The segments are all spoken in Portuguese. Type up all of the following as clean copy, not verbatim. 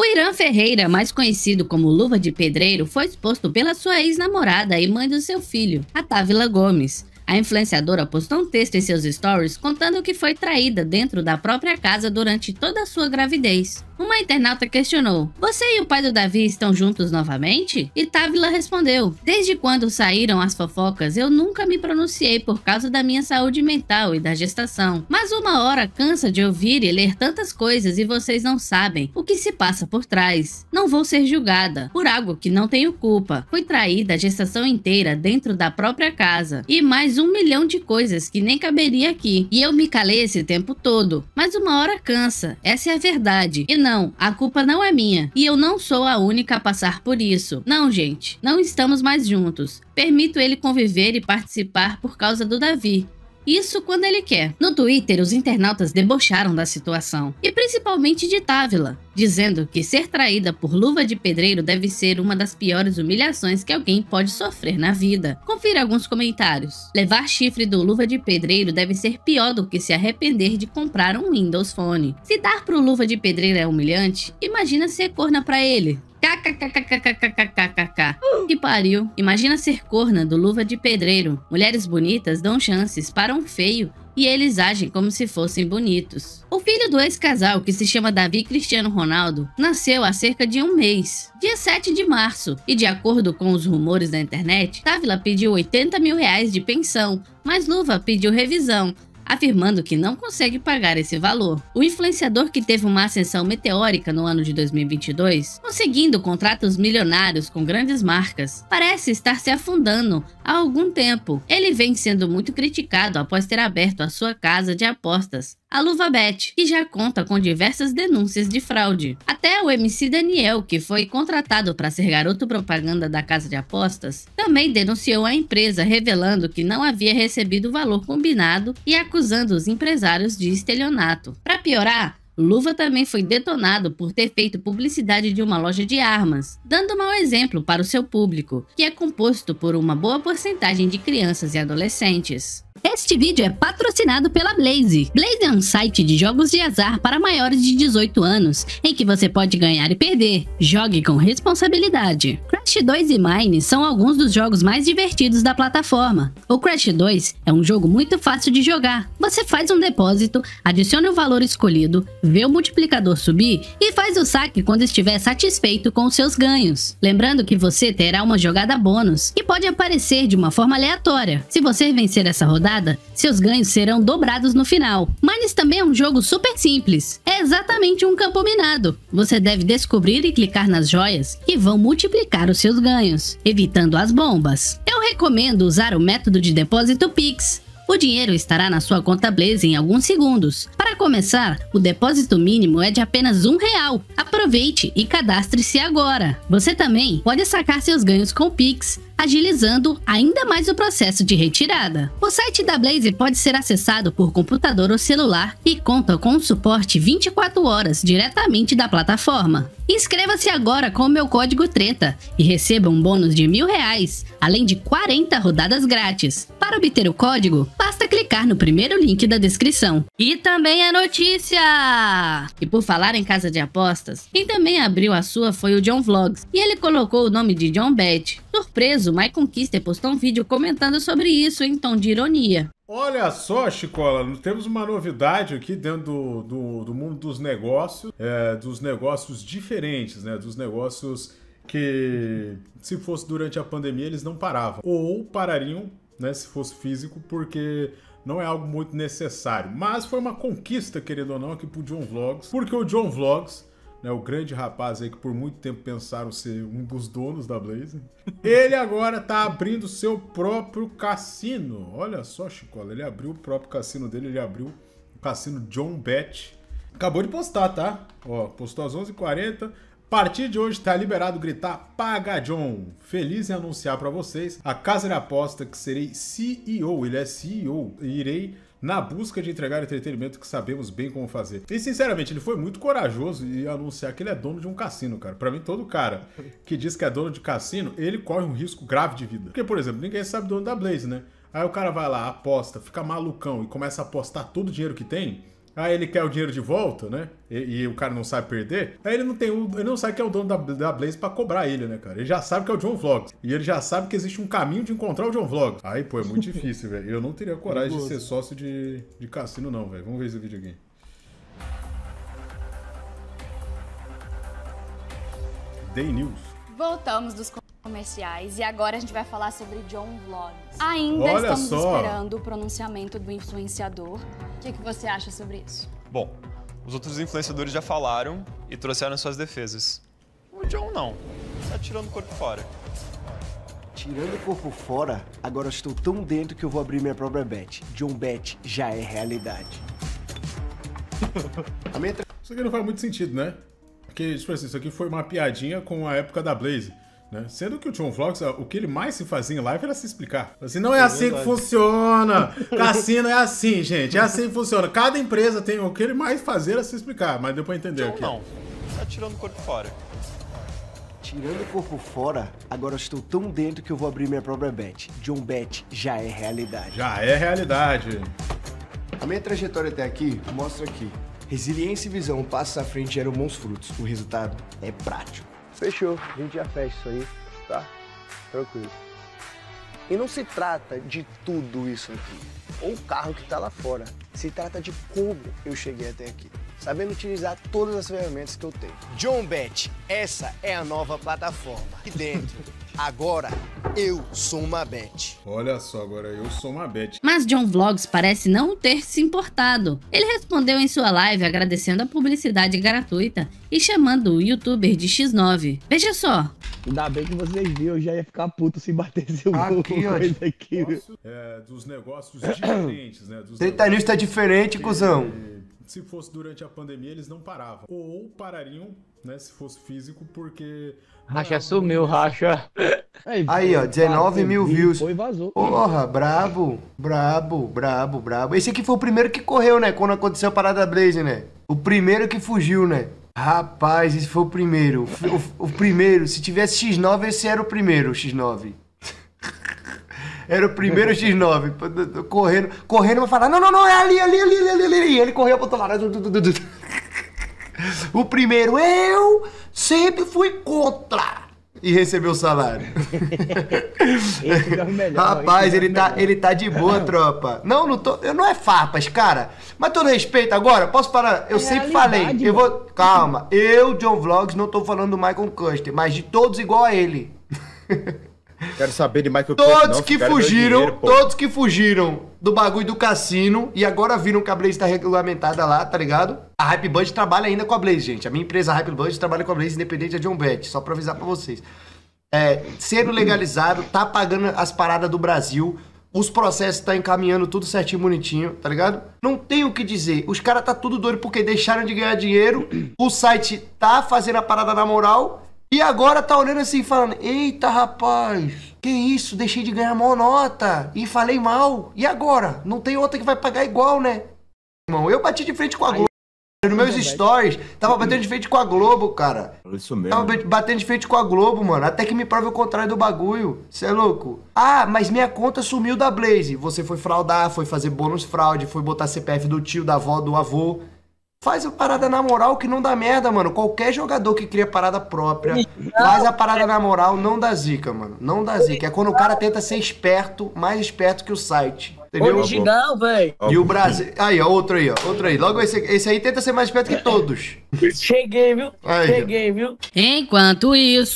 Irã Ferreira, mais conhecido como Luva de Pedreiro, foi exposto pela sua ex-namorada e mãe do seu filho, a Távila Gomes. A influenciadora postou um texto em seus stories contando que foi traída dentro da própria casa durante toda a sua gravidez. Uma internauta questionou: "Você e o pai do Davi estão juntos novamente?" E Távila respondeu: "Desde quando saíram as fofocas, eu nunca me pronunciei por causa da minha saúde mental e da gestação. Mas uma hora cansa de ouvir e ler tantas coisas e vocês não sabem o que se passa por trás. Não vou ser julgada por algo que não tenho culpa. Fui traída a gestação inteira dentro da própria casa. E mais 1 milhão de coisas que nem caberia aqui. E eu me calei esse tempo todo. Mas uma hora cansa. Essa é a verdade. E não, a culpa não é minha. E eu não sou a única a passar por isso. Não, gente. Não estamos mais juntos. Permito ele conviver e participar por causa do Davi. Isso quando ele quer." No Twitter, os internautas debocharam da situação, e principalmente de Távila, dizendo que ser traída por Luva de Pedreiro deve ser uma das piores humilhações que alguém pode sofrer na vida. Confira alguns comentários. "Levar chifre do Luva de Pedreiro deve ser pior do que se arrepender de comprar um Windows Phone. Se dar pro Luva de Pedreiro é humilhante, imagina ser corna pra ele. KKKKKKKKKK. Que pariu. Imagina ser corna do Luva de Pedreiro. Mulheres bonitas dão chances para um feio e eles agem como se fossem bonitos." O filho do ex-casal, que se chama Davi Cristiano Ronaldo, nasceu há cerca de um mês, dia 7 de março, e de acordo com os rumores da internet, Távila pediu 80 mil reais de pensão, mas Luva pediu revisão, afirmando que não consegue pagar esse valor. O influenciador, que teve uma ascensão meteórica no ano de 2022, conseguindo contratos milionários com grandes marcas, parece estar se afundando há algum tempo. Ele vem sendo muito criticado após ter aberto a sua casa de apostas, a LuvaBet, que já conta com diversas denúncias de fraude. Até o MC Daniel, que foi contratado para ser garoto propaganda da casa de apostas, também denunciou a empresa, revelando que não havia recebido o valor combinado e acusando os empresários de estelionato. Para piorar, Luva também foi detonado por ter feito publicidade de uma loja de armas, dando mau exemplo para o seu público, que é composto por uma boa porcentagem de crianças e adolescentes. Este vídeo é patrocinado pela Blaze. Blaze é um site de jogos de azar para maiores de 18 anos, em que você pode ganhar e perder. Jogue com responsabilidade. Crash 2 e Mine são alguns dos jogos mais divertidos da plataforma. O Crash 2 é um jogo muito fácil de jogar. Você faz um depósito, adiciona o valor escolhido, vê o multiplicador subir e faz o saque quando estiver satisfeito com os seus ganhos. Lembrando que você terá uma jogada bônus, que pode aparecer de uma forma aleatória. Se você vencer essa rodada, seus ganhos serão dobrados no final. Mines também é um jogo super simples. É exatamente um campo minado. Você deve descobrir e clicar nas joias que vão multiplicar os seus ganhos, evitando as bombas. Eu recomendo usar o método de depósito Pix. O dinheiro estará na sua conta Blaze em alguns segundos. Para começar, o depósito mínimo é de apenas R$1. Aproveite e cadastre-se agora. Você também pode sacar seus ganhos com Pix, agilizando ainda mais o processo de retirada. O site da Blaze pode ser acessado por computador ou celular e conta com um suporte 24 horas diretamente da plataforma. Inscreva-se agora com o meu código TRETA e receba um bônus de R$1.000, além de 40 rodadas grátis. Para obter o código, basta clicar no primeiro link da descrição. E também a notícia! E por falar em casa de apostas, quem também abriu a sua foi o John Vlogs, e ele colocou o nome de John Bet. Surpreso, Maicon Kister postou um vídeo comentando sobre isso em tom de ironia. Olha só, Chicola, temos uma novidade aqui dentro do mundo dos negócios diferentes, né? Dos negócios que, se fosse durante a pandemia, eles não paravam. Ou parariam, né, se fosse físico, porque não é algo muito necessário. Mas foi uma conquista, querendo ou não, aqui pro John Vlogs, porque o John Vlogs, né, o grande rapaz aí que por muito tempo pensaram ser um dos donos da Blaze, ele agora tá abrindo seu próprio cassino. Olha só, Chicola, ele abriu o próprio cassino dele, ele abriu o cassino John Bet. Acabou de postar, tá? Ó, postou às 11h40. A partir de hoje tá liberado gritar "Paga John". Feliz em anunciar para vocês a casa de aposta que serei CEO, ele é CEO, e irei na busca de entregar entretenimento que sabemos bem como fazer. E sinceramente, ele foi muito corajoso em anunciar que ele é dono de um cassino, cara. Pra mim, todo cara que diz que é dono de cassino, ele corre um risco grave de vida. Porque, por exemplo, ninguém sabe o dono da Blaze, né? Aí o cara vai lá, aposta, fica malucão e começa a apostar todo o dinheiro que tem. Aí ele quer o dinheiro de volta, né? E o cara não sabe perder. Aí ele não sabe que é o dono da Blaze pra cobrar ele, né, cara? Ele já sabe que é o John Vlogs. E ele já sabe que existe um caminho de encontrar o John Vlogs. Aí, pô, é muito difícil, velho. Eu não teria coragem de ser sócio de cassino, não, velho. Vamos ver esse vídeo aqui. Day News. Voltamos dos comerciais e agora a gente vai falar sobre John Vlogs. Ainda Olha estamos só. esperando o pronunciamento do influenciador. O que você acha sobre isso? Bom, os outros influenciadores já falaram e trouxeram suas defesas. O John não. Tá tirando o corpo fora. Tirando o corpo fora, agora eu estou tão dentro que eu vou abrir minha própria bet. John Bet já é realidade. Isso aqui não faz muito sentido, né? Porque, tipo assim, isso aqui foi uma piadinha com a época da Blaze, né? Sendo que o John Vlogs, o que ele mais se fazia em live era se explicar. Assim, não é assim que funciona. Cassino é assim, gente. É assim que funciona. Cada empresa tem o que ele mais fazia era se explicar, mas deu pra entender John aqui. não. Tá tirando o corpo fora. Tirando o corpo fora, agora eu estou tão dentro que eu vou abrir minha própria bet. John Bet já é realidade. Já é realidade. A minha trajetória até aqui mostra que resiliência e visão, passos à frente geram bons frutos. O resultado é prático. Fechou, a gente já fecha isso aí, tá? Tranquilo. E não se trata de tudo isso aqui, ou o carro que tá lá fora. Se trata de como eu cheguei até aqui, sabendo utilizar todas as ferramentas que eu tenho. John Bet, essa é a nova plataforma. Aqui dentro, agora eu sou uma bet. Olha só, agora eu sou uma bet. Mas John Vlogs parece não ter se importado. Ele respondeu em sua live agradecendo a publicidade gratuita e chamando o youtuber de X9. Veja só. Ainda bem que vocês viram, eu já ia ficar puto se batesse alguma Aqui, ó. coisa aqui, viu? Dos negócios diferentes, né? Dos Treta News tá diferente, cuzão. Se fosse durante a pandemia, eles não paravam. Ou parariam, né, se fosse físico, porque... Racha sumiu, Racha. Aí, ó, 19 mil views. Foi e vazou. Porra, brabo. Esse aqui foi o primeiro que correu, né? Quando aconteceu a parada da Blaze, né? O primeiro que fugiu, né? Rapaz, esse foi o primeiro. O primeiro, se tivesse X9, esse era o primeiro, X9. Era o primeiro X9. Correndo pra falar, não, é ali. E ele correu pro outro lado. O primeiro, eu sempre fui contra. E recebeu o salário. Esse é o melhor. Rapaz, ele tá de boa, tropa. Não é farpas, cara. Mas todo respeito agora, posso falar? Eu sempre falei, eu vou... Calma, John Vlogs, não tô falando do Michael Custer, mas de todos igual a ele. Quero saber de Michael Todos que fugiram do bagulho do cassino e agora viram que a Blaze tá regulamentada lá, tá ligado? A Hypebud trabalha ainda com a Blaze, gente. A minha empresa Hypebud trabalha com a Blaze independente da John Bet, só pra avisar pra vocês. Sendo legalizado, tá pagando as paradas do Brasil, os processos tá encaminhando tudo certinho, bonitinho, tá ligado? Não tem o que dizer. Os caras tá tudo doido porque deixaram de ganhar dinheiro, o site tá fazendo a parada na moral... E agora tá olhando assim, falando, eita, rapaz, que isso, deixei de ganhar mó nota e falei mal. E agora? Não tem outra que vai pagar igual, né? Irmão, eu bati de frente com a Globo. Nos meus stories, tava batendo de frente com a Globo, cara. Isso mesmo. Tava batendo de frente com a Globo, mano. Até que me prove o contrário do bagulho. Cê é louco? Ah, mas minha conta sumiu da Blaze. Você foi fraudar, foi fazer bônus fraude, foi botar CPF do tio, da avó, do avô. Faz a parada na moral que não dá merda, mano. Qualquer jogador que cria parada própria, faz a parada na moral, não dá zica, mano. Não dá zica. É quando o cara tenta ser esperto, mais esperto que o site. Entendeu? Original, velho. E o Brasil... Aí, ó, outro aí, ó. Outro aí. Logo esse aí tenta ser mais esperto que todos. Cheguei, viu? Aí, Cheguei, viu? Enquanto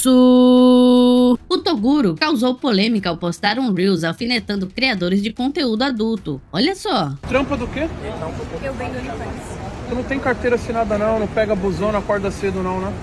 isso, o Toguro causou polêmica ao postar um Reels alfinetando criadores de conteúdo adulto. Olha só. Trampa do quê? Eu vendo OnlyFans. Tu não tem carteira assinada não pega busão, não acorda cedo não, né?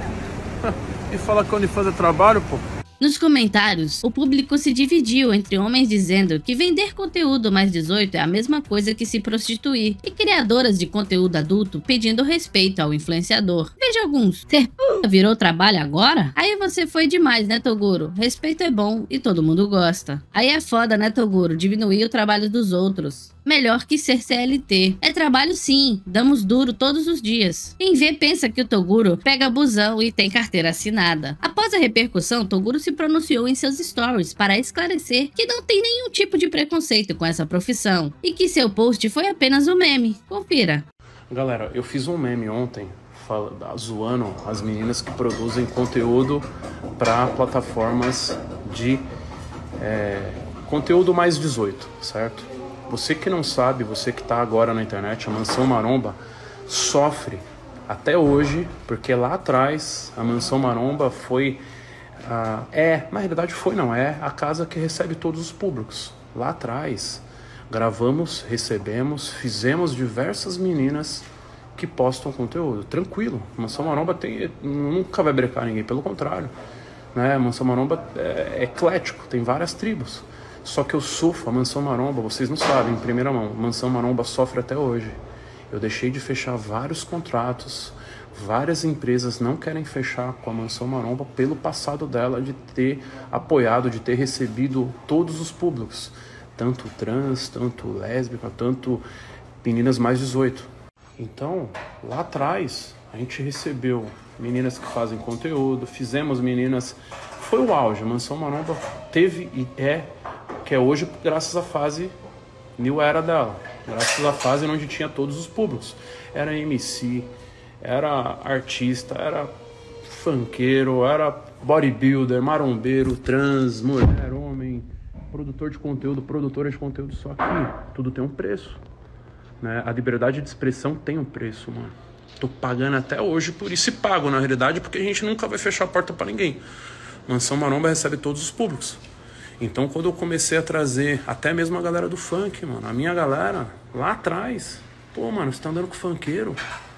E fala que OnlyFans é trabalho, pô. Nos comentários, o público se dividiu entre homens dizendo que vender conteúdo mais 18 é a mesma coisa que se prostituir, e criadoras de conteúdo adulto pedindo respeito ao influenciador. Veja alguns. Ser p*** virou trabalho agora? Aí você foi demais, né, Toguro? Respeito é bom e todo mundo gosta. Aí é foda, né, Toguro? Diminuir o trabalho dos outros. Melhor que ser CLT. É trabalho sim, damos duro todos os dias. Quem vê pensa que o Toguro pega busão e tem carteira assinada. Após a repercussão, Toguro se pronunciou em seus stories para esclarecer que não tem nenhum tipo de preconceito com essa profissão e que seu post foi apenas um meme. Confira. Galera, eu fiz um meme ontem zoando as meninas que produzem conteúdo para plataformas de conteúdo mais 18, certo? Você que não sabe, você que tá agora na internet, a Mansão Maromba sofre até hoje, porque lá atrás a Mansão Maromba foi, na realidade é a casa que recebe todos os públicos. Lá atrás, gravamos, recebemos, fizemos diversas meninas que postam conteúdo. Tranquilo, Mansão Maromba nunca vai brecar ninguém, pelo contrário. Né? Mansão Maromba é eclético, tem várias tribos. Só que eu sofro, a Mansão Maromba, vocês não sabem, em primeira mão, Mansão Maromba sofre até hoje. Eu deixei de fechar vários contratos, várias empresas não querem fechar com a Mansão Maromba pelo passado dela de ter apoiado, de ter recebido todos os públicos. Tanto trans, tanto lésbica, tanto meninas mais 18. Então, lá atrás, a gente recebeu meninas que fazem conteúdo, fizemos meninas... Foi o auge, a Mansão Maromba teve e que é hoje graças à fase New Era dela. Graças à fase onde tinha todos os públicos. Era MC, era artista, era funkeiro, era bodybuilder, marombeiro, trans, mulher, homem, produtor de conteúdo, produtora de conteúdo. Só que tudo tem um preço. Né? A liberdade de expressão tem um preço, mano. Tô pagando até hoje por isso e pago, na realidade, porque a gente nunca vai fechar a porta pra ninguém. Mansão Maromba recebe todos os públicos. Então, quando eu comecei a trazer até mesmo a galera do funk, mano, a minha galera lá atrás, pô, mano, você tá andando com funkeiro?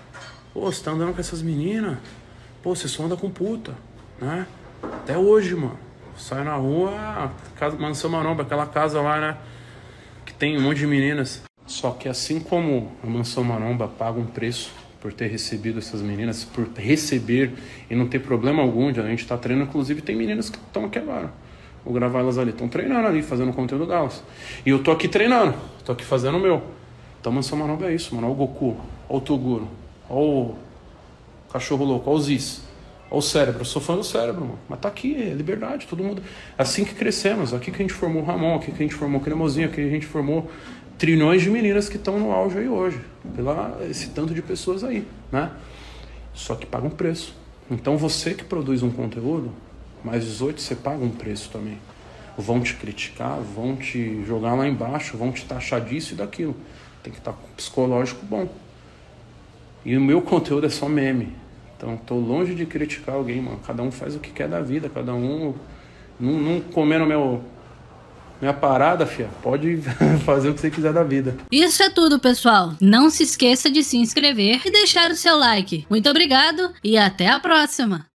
Pô, você tá andando com essas meninas? Pô, você só anda com puta, né? Até hoje, mano. Sai na rua, Mansão Maromba, aquela casa lá, né? Que tem um monte de meninas. Só que assim como a Mansão Maromba paga um preço por ter recebido essas meninas, por receber e não ter problema algum de a gente estar treinando, inclusive tem meninas que estão aqui agora. Vou gravar elas ali, estão treinando ali, fazendo o conteúdo delas. E eu tô aqui treinando, tô aqui fazendo o meu. Então Mansão Maromba é isso, mano. Olha o Goku, olha o Toguro, olha o Cachorro Louco, olha o Ziz, olha o Cérebro. Eu sou fã do Cérebro, mano. Mas tá aqui, é liberdade, todo mundo. Assim que crescemos, aqui que a gente formou o Ramon, aqui que a gente formou o Cremosinho, aqui que a gente formou trilhões de meninas que estão no auge aí hoje. Esse tanto de pessoas aí, né? Só que paga um preço. Então você que produz um conteúdo, mais 18, você paga um preço também. Vão te criticar, vão te jogar lá embaixo, vão te taxar disso e daquilo. Tem que estar com psicológico bom. E o meu conteúdo é só meme. Então tô longe de criticar alguém, mano. Cada um faz o que quer da vida, cada um não comendo minha parada, fia. Pode fazer o que você quiser da vida. Isso é tudo, pessoal. Não se esqueça de se inscrever e deixar o seu like. Muito obrigado e até a próxima.